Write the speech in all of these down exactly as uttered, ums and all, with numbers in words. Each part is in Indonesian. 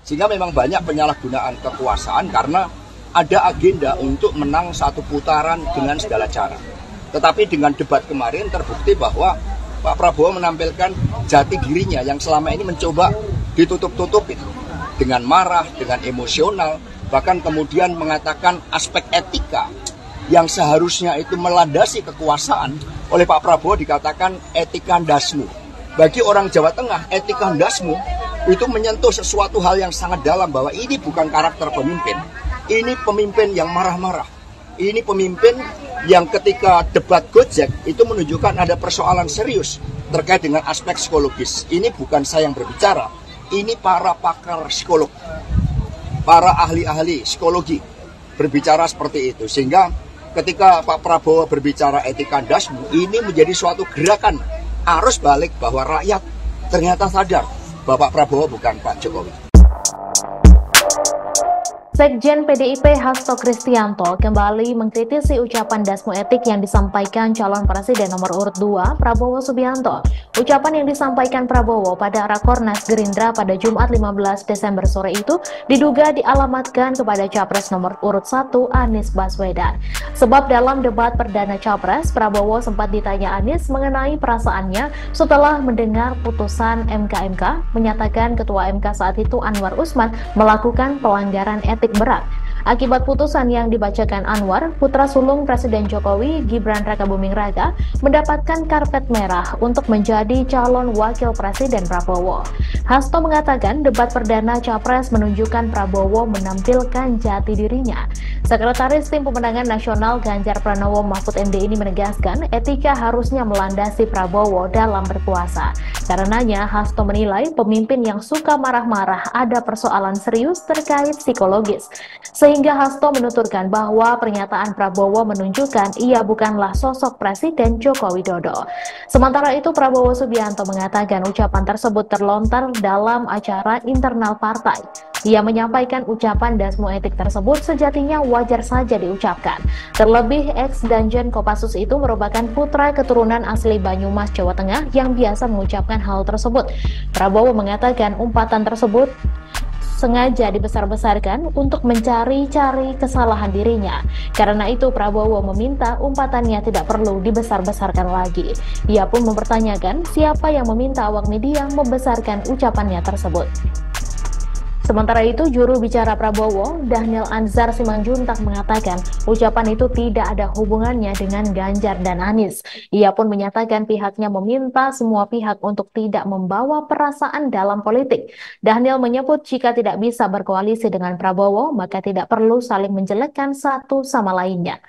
Sehingga memang banyak penyalahgunaan kekuasaan karena ada agenda untuk menang satu putaran dengan segala cara. Tetapi dengan debat kemarin terbukti bahwa Pak Prabowo menampilkan jati dirinya yang selama ini mencoba ditutup-tutupin dengan marah, dengan emosional, bahkan kemudian mengatakan aspek etika yang seharusnya itu melandasi kekuasaan oleh Pak Prabowo dikatakan etika ndasmu. Bagi orang Jawa Tengah, etika ndasmu itu menyentuh sesuatu hal yang sangat dalam bahwa ini bukan karakter pemimpin. Ini pemimpin yang marah-marah. Ini pemimpin yang ketika debat Gojek itu menunjukkan ada persoalan serius terkait dengan aspek psikologis. Ini bukan saya yang berbicara, ini para pakar psikolog, para ahli-ahli psikologi berbicara seperti itu. Sehingga ketika Pak Prabowo berbicara etika ndasmu, ini menjadi suatu gerakan arus balik bahwa rakyat ternyata sadar bahwa Pak Prabowo bukan Pak Jokowi. Sekjen P D I P Hasto Kristianto kembali mengkritisi ucapan dasmu etik yang disampaikan calon presiden nomor urut dua Prabowo Subianto. Ucapan yang disampaikan Prabowo pada Rakornas Gerindra pada Jumat lima belas Desember sore itu diduga dialamatkan kepada Capres nomor urut satu Anies Baswedan. Sebab dalam debat perdana Capres, Prabowo sempat ditanya Anies mengenai perasaannya setelah mendengar putusan M K M K menyatakan Ketua M K saat itu Anwar Usman melakukan pelanggaran etik berat. Akibat putusan yang dibacakan Anwar, putra sulung Presiden Jokowi, Gibran Rakabuming Raka, mendapatkan karpet merah untuk menjadi calon wakil Presiden Prabowo. Hasto mengatakan debat perdana Capres menunjukkan Prabowo menampilkan jati dirinya. Sekretaris Tim Pemenangan Nasional Ganjar Pranowo Mahfud M D ini menegaskan etika harusnya melandasi Prabowo dalam berkuasa. Karenanya, Hasto menilai pemimpin yang suka marah-marah ada persoalan serius terkait psikologis. Sehingga Hasto menuturkan bahwa pernyataan Prabowo menunjukkan ia bukanlah sosok Presiden Joko Widodo. Sementara itu, Prabowo Subianto mengatakan ucapan tersebut terlontar dalam acara internal partai. Ia menyampaikan ucapan dasmu etik tersebut sejatinya wajar saja diucapkan. Terlebih ex-Danjen Kopassus itu merupakan putra keturunan asli Banyumas, Jawa Tengah yang biasa mengucapkan hal tersebut. Prabowo mengatakan umpatan tersebut sengaja dibesar-besarkan untuk mencari-cari kesalahan dirinya. Karena itu Prabowo meminta umpatannya tidak perlu dibesar-besarkan lagi. Ia pun mempertanyakan siapa yang meminta awak media membesarkan ucapannya tersebut. Sementara itu, juru bicara Prabowo, Dhanil Anzar Simanjuntak mengatakan ucapan itu tidak ada hubungannya dengan Ganjar dan Anies. Ia pun menyatakan pihaknya meminta semua pihak untuk tidak membawa perasaan dalam politik. Dhanil menyebut jika tidak bisa berkoalisi dengan Prabowo, maka tidak perlu saling menjelekkan satu sama lainnya.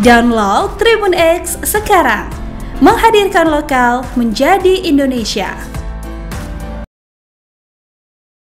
Download Tribun X sekarang, menghadirkan lokal menjadi Indonesia.